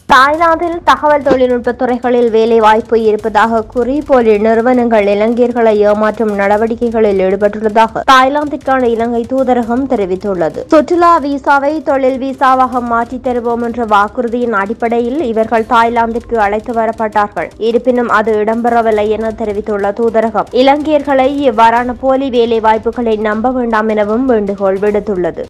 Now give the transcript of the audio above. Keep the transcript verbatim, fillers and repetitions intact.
தாய்லாந்தில் தகவல் தொழில்நுட்ப துறைகளில் வேலை வாய்ப்பு இருப்பதாக கூறி போலி நிறுவனங்கள் இலங்கையர்களை ஏமாற்றும் நடவடிக்கைகளில் ஈடுபட்டுள்ளதாக தாய்லாந்திற்கான இலங்கை தூதரகம் தெரிவித்துள்ளது. சுற்றுலா விசாவை தொழில் விசாவாக மாற்றித் தருவோம் என்ற வாக்குறுதியின் அடிப்படையில் இவர்கள் தாய்லாந்திற்கு அழைத்து வரப்பட்டார்கள். இருப்பினும் அது இடம்பெறவில்லை என தெரிவித்துள்ள தூதரகம் இலங்கையர்களை இவ்வாறான போலி வேலை வாய்ப்புகளை நம்ப வேண்டாம் எனவும் வேண்டுகோள் விடுத்துள்ளது.